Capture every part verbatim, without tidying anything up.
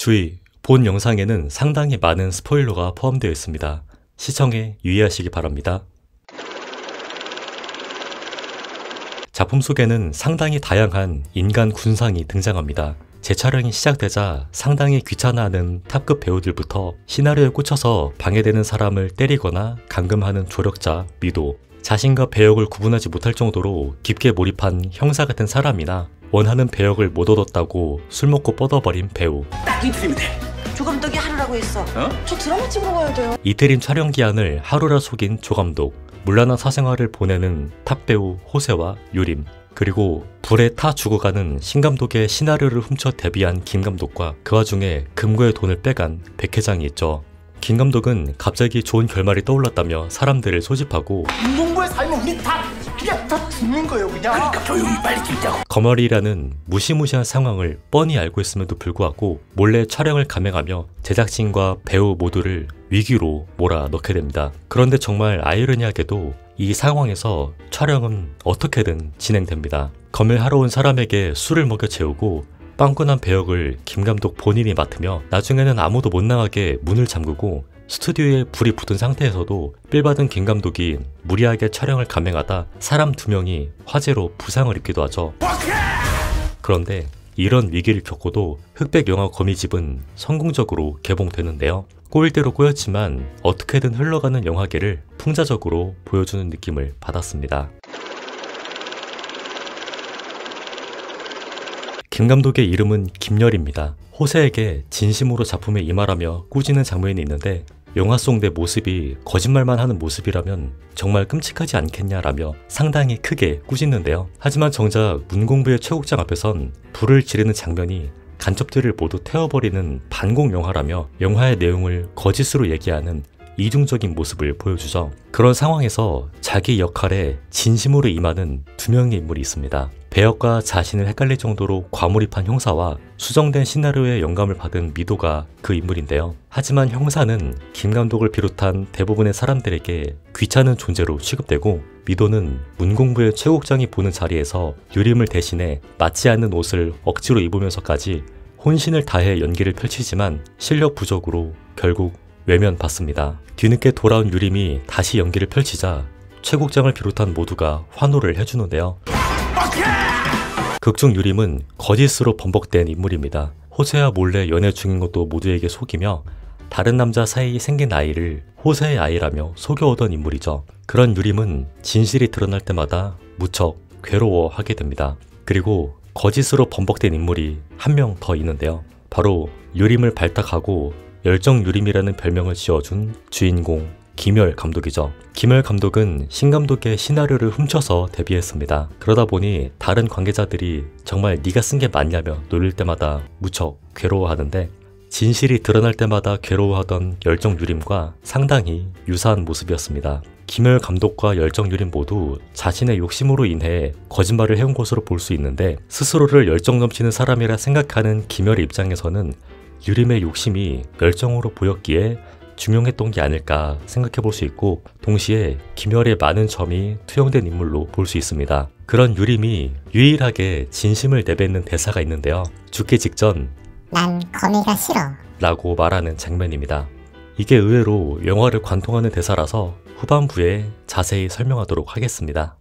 주의! 본 영상에는 상당히 많은 스포일러가 포함되어 있습니다. 시청에 유의하시기 바랍니다. 작품 속에는 상당히 다양한 인간 군상이 등장합니다. 재촬영이 시작되자 상당히 귀찮아하는 탑급 배우들부터 시나리오에 꽂혀서 방해되는 사람을 때리거나 감금하는 조력자 미도, 자신과 배역을 구분하지 못할 정도로 깊게 몰입한 형사 같은 사람이나 원하는 배역을 못 얻었다고 술 먹고 뻗어버린 배우. 딱 이틀이면 돼. 조감독이 하루라고 했어. 어? 저 드라마 찍으러 가야 돼요. 이태림 촬영 기한을 하루라 속인 조감독, 물란한 사생활을 보내는 탑배우 호세와 유림, 그리고 불에 타 죽어가는 신감독의 시나리오를 훔쳐 데뷔한 김감독과 그 와중에 금고의 돈을 빼간 백회장이 있죠. 김감독은 갑자기 좋은 결말이 떠올랐다며 사람들을 소집하고 문공부에 살면 우리 다 그냥 다 죽는 거예요 그냥. 그러니까 조용히 빨리 찍자고. 거머리라는 무시무시한 상황을 뻔히 알고 있음에도 불구하고 몰래 촬영을 감행하며 제작진과 배우 모두를 위기로 몰아넣게 됩니다. 그런데 정말 아이러니하게도 이 상황에서 촬영은 어떻게든 진행됩니다. 검열하러 온 사람에게 술을 먹여 재우고 빵꾸난 배역을 김감독 본인이 맡으며 나중에는 아무도 못 나가게 문을 잠그고 스튜디오에 불이 붙은 상태에서도 삘받은 김감독이 무리하게 촬영을 감행하다 사람 두 명이 화재로 부상을 입기도 하죠. 그런데 이런 위기를 겪고도 흑백 영화 거미집은 성공적으로 개봉되는데요. 꼬일 대로 꼬였지만 어떻게든 흘러가는 영화계를 풍자적으로 보여주는 느낌을 받았습니다. 김 감독의 이름은 김열입니다. 호세에게 진심으로 작품에 임하라며 꾸짖는 장면이 있는데 영화 속 내 모습이 거짓말만 하는 모습이라면 정말 끔찍하지 않겠냐라며 상당히 크게 꾸짖는데요. 하지만 정작 문공부의 최국장 앞에선 불을 지르는 장면이 간첩들을 모두 태워버리는 반공 영화라며 영화의 내용을 거짓으로 얘기하는 이중적인 모습을 보여주죠. 그런 상황에서 자기 역할에 진심으로 임하는 두 명의 인물이 있습니다. 배역과 자신을 헷갈릴 정도로 과몰입한 형사와 수정된 시나리오에 영감을 받은 미도가 그 인물인데요. 하지만 형사는 김 감독을 비롯한 대부분의 사람들에게 귀찮은 존재로 취급되고 미도는 문공부의 최국장이 보는 자리에서 유림을 대신해 맞지 않는 옷을 억지로 입으면서까지 혼신을 다해 연기를 펼치지만 실력 부족으로 결국 외면받습니다. 뒤늦게 돌아온 유림이 다시 연기를 펼치자 최국장을 비롯한 모두가 환호를 해주는데요. 극중 유림은 거짓으로 번복된 인물입니다. 호세와 몰래 연애 중인 것도 모두에게 속이며 다른 남자 사이에 생긴 아이를 호세의 아이라며 속여오던 인물이죠. 그런 유림은 진실이 드러날 때마다 무척 괴로워하게 됩니다. 그리고 거짓으로 번복된 인물이 한 명 더 있는데요. 바로 유림을 발탁하고 열정유림이라는 별명을 지어준 주인공 김열 감독이죠. 김열 감독은 신 감독의 시나리오를 훔쳐서 데뷔했습니다. 그러다 보니 다른 관계자들이 정말 네가 쓴 게 맞냐며 놀릴 때마다 무척 괴로워하는데 진실이 드러날 때마다 괴로워하던 열정유림과 상당히 유사한 모습이었습니다. 김열 감독과 열정유림 모두 자신의 욕심으로 인해 거짓말을 해온 것으로 볼 수 있는데 스스로를 열정 넘치는 사람이라 생각하는 김열의 입장에서는 유림의 욕심이 열정으로 보였기에 중용했던 게 아닐까 생각해 볼 수 있고 동시에 김열의 많은 점이 투영된 인물로 볼 수 있습니다. 그런 유림이 유일하게 진심을 내뱉는 대사가 있는데요. 죽기 직전 난 거미가 싫어 라고 말하는 장면입니다. 이게 의외로 영화를 관통하는 대사라서 후반부에 자세히 설명하도록 하겠습니다.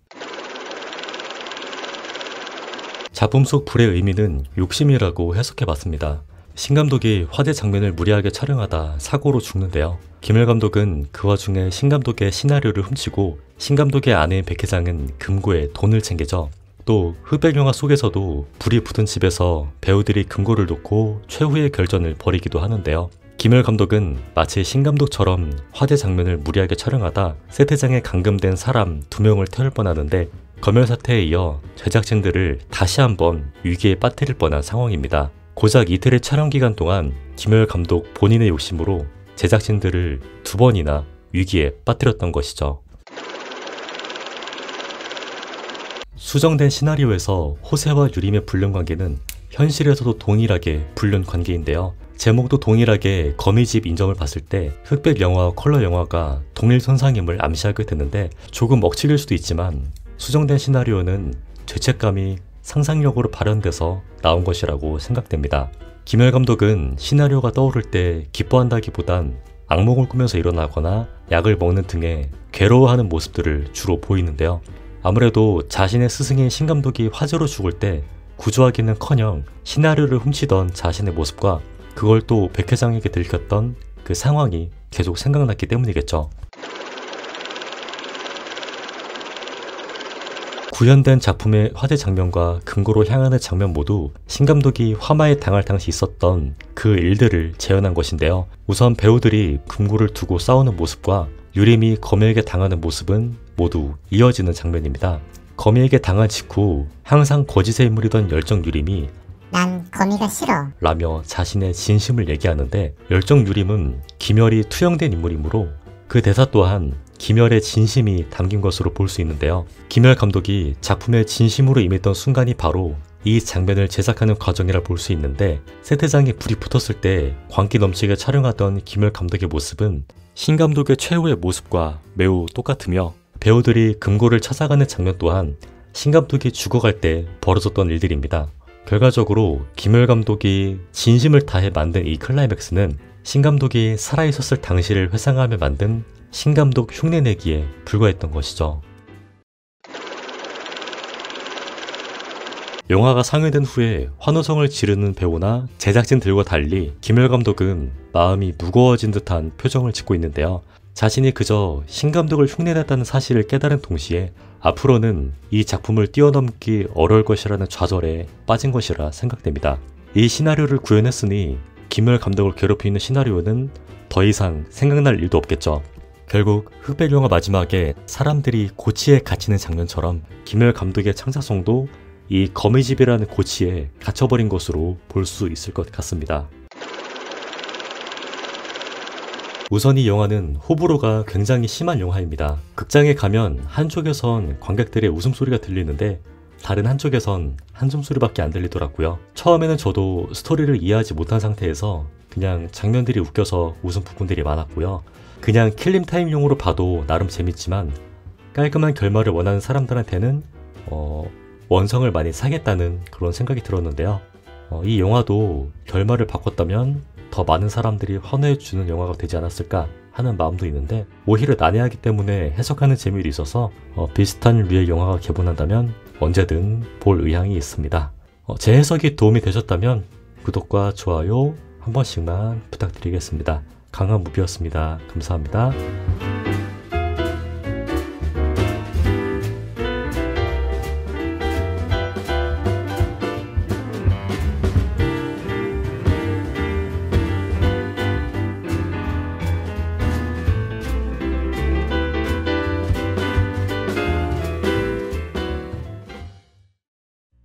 작품 속 불의 의미는 욕심이라고 해석해봤습니다. 신 감독이 화재 장면을 무리하게 촬영하다 사고로 죽는데요. 김열 감독은 그 와중에 신 감독의 시나리오를 훔치고 신 감독의 아내인 백회장은 금고에 돈을 챙기죠. 또 흑백 영화 속에서도 불이 붙은 집에서 배우들이 금고를 놓고 최후의 결전을 벌이기도 하는데요. 김열 감독은 마치 신 감독처럼 화재 장면을 무리하게 촬영하다 세트장에 감금된 사람 두 명을 태울 뻔하는데 검열 사태에 이어 제작진들을 다시 한번 위기에 빠뜨릴 뻔한 상황입니다. 고작 이틀의 촬영 기간 동안 김열 감독 본인의 욕심으로 제작진들을 두 번이나 위기에 빠뜨렸던 것이죠. 수정된 시나리오에서 호세와 유림의 불륜 관계는 현실에서도 동일하게 불륜 관계인데요. 제목도 동일하게 거미집 인정을 봤을 때 흑백 영화와 컬러 영화가 동일 선상임을 암시하게 되는데 조금 억측일 수도 있지만 수정된 시나리오는 죄책감이 상상력으로 발현돼서 나온 것이라고 생각됩니다. 김열 감독은 시나리오가 떠오를 때 기뻐한다기보단 악몽을 꾸면서 일어나거나 약을 먹는 등의 괴로워하는 모습들을 주로 보이는데요. 아무래도 자신의 스승인 신 감독이 화재로 죽을 때 구조하기는커녕 시나리오를 훔치던 자신의 모습과 그걸 또 백 회장에게 들켰던 그 상황이 계속 생각났기 때문이겠죠. 구현된 작품의 화재 장면과 금고로 향하는 장면 모두 신 감독이 화마에 당할 당시 있었던 그 일들을 재현한 것인데요. 우선 배우들이 금고를 두고 싸우는 모습과 유림이 거미에게 당하는 모습은 모두 이어지는 장면입니다. 거미에게 당한 직후 항상 거짓의 인물이던 열정 유림이 난 거미가 싫어 라며 자신의 진심을 얘기하는데, 열정 유림은 김열이 투영된 인물이므로 그 대사 또한 김열의 진심이 담긴 것으로 볼 수 있는데요. 김열 감독이 작품에 진심으로 임했던 순간이 바로 이 장면을 제작하는 과정이라 볼 수 있는데, 세트장에 불이 붙었을 때 광기 넘치게 촬영하던 김열 감독의 모습은 신 감독의 최후의 모습과 매우 똑같으며, 배우들이 금고를 찾아가는 장면 또한 신 감독이 죽어갈 때 벌어졌던 일들입니다. 결과적으로 김열 감독이 진심을 다해 만든 이 클라이맥스는 신 감독이 살아있었을 당시를 회상하며 만든 신 감독 흉내내기에 불과했던 것이죠. 영화가 상영된 후에 환호성을 지르는 배우나 제작진들과 달리 김열 감독은 마음이 무거워진 듯한 표정을 짓고 있는데요. 자신이 그저 신 감독을 흉내냈다는 사실을 깨달은 동시에 앞으로는 이 작품을 뛰어넘기 어려울 것이라는 좌절에 빠진 것이라 생각됩니다. 이 시나리오를 구현했으니 김열 감독을 괴롭히는 시나리오는 더 이상 생각날 일도 없겠죠. 결국 흑백 영화 마지막에 사람들이 고치에 갇히는 장면처럼 김열 감독의 창작성도 이 거미집이라는 고치에 갇혀버린 것으로 볼 수 있을 것 같습니다. 우선 이 영화는 호불호가 굉장히 심한 영화입니다. 극장에 가면 한쪽에선 관객들의 웃음소리가 들리는데 다른 한쪽에선 한숨소리밖에 안 들리더라고요. 처음에는 저도 스토리를 이해하지 못한 상태에서 그냥 장면들이 웃겨서 웃은 부분들이 많았고요. 그냥 킬링타임용으로 봐도 나름 재밌지만 깔끔한 결말을 원하는 사람들한테는 어, 원성을 많이 사겠다는 그런 생각이 들었는데요. 어, 이 영화도 결말을 바꿨다면 더 많은 사람들이 환호해주는 영화가 되지 않았을까 하는 마음도 있는데, 오히려 난해하기 때문에 해석하는 재미도 있어서 어, 비슷한 류의 영화가 개봉한다면 언제든 볼 의향이 있습니다. 어, 제 해석이 도움이 되셨다면 구독과 좋아요 한 번씩만 부탁드리겠습니다. 강한 무비였습니다. 감사합니다.